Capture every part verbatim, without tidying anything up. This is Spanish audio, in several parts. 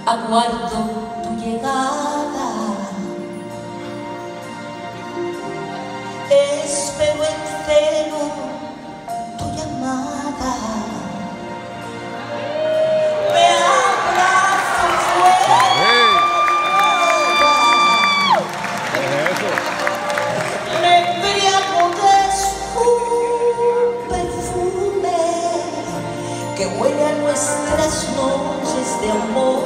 aguardo tu llegada. Espero en celo tu llamada. Me abrazo fuera. Me embriago de su perfume que huele a nuestras noches de amor.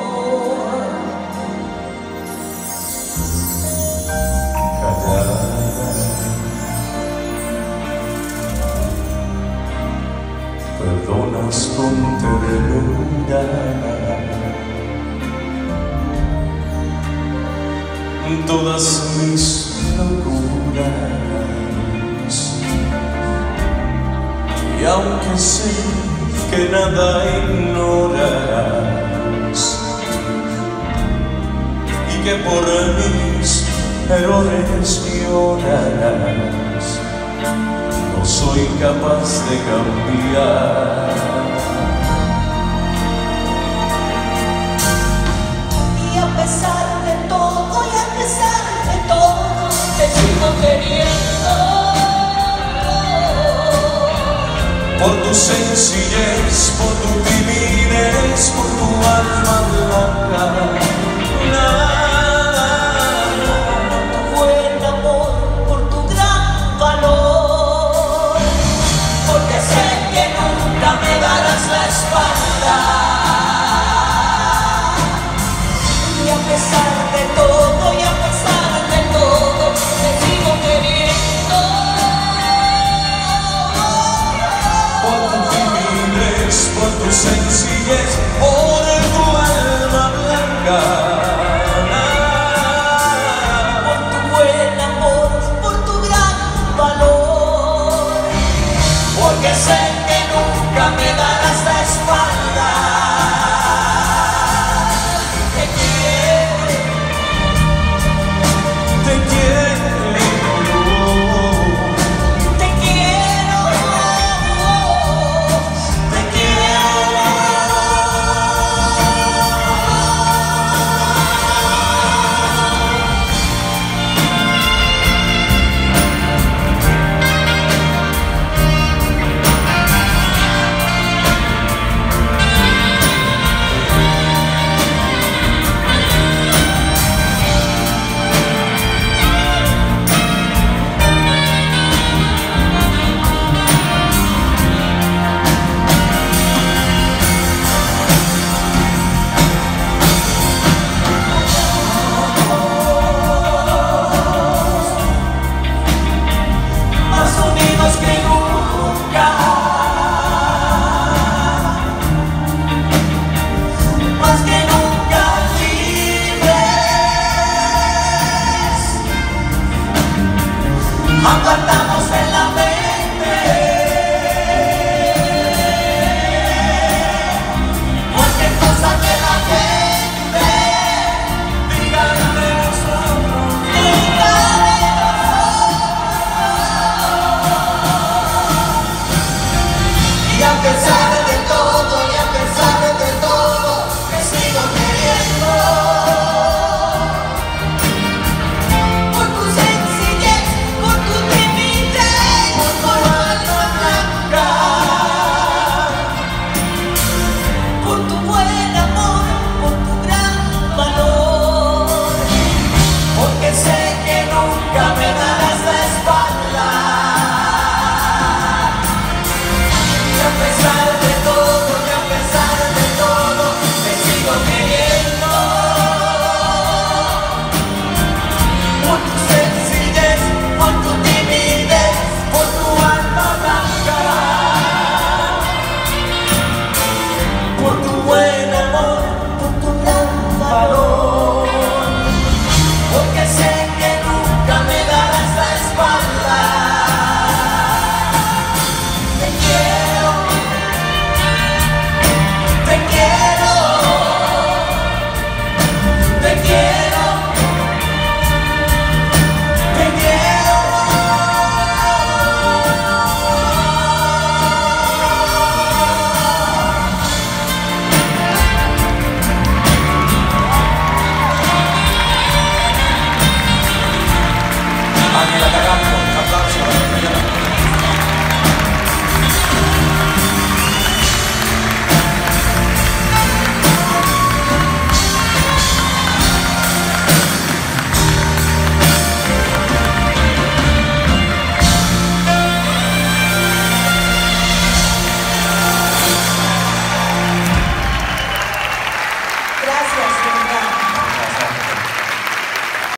Perdonas con ternura todas mis locuras, y aunque sé que nada ignorarás y que por mis errores llorarás, no soy capaz de cambiar. Y a pesar de todo, y a pesar de todo, te sigo queriendo. Por tu sencillez, por tu timidez, por tu alma blanca, nada, por tu buen amor, por tu gran valor, porque sé que nunca me darás la espalda. Y a pesar de todo, y a pesar de todo, te sigo queriendo. por tu timidez, por tu sencillez, por tu alma blanca, Por tu buen amor, por tu gran valor, porque sé que nunca me darás la espalda. Te quiero, te quiero, te quiero, te quiero. Más unidos que nunca, más que nunca libres, apartamos de la mente cualquier cosa que la gente diga de nosotros, diga de nosotros. Y a pesar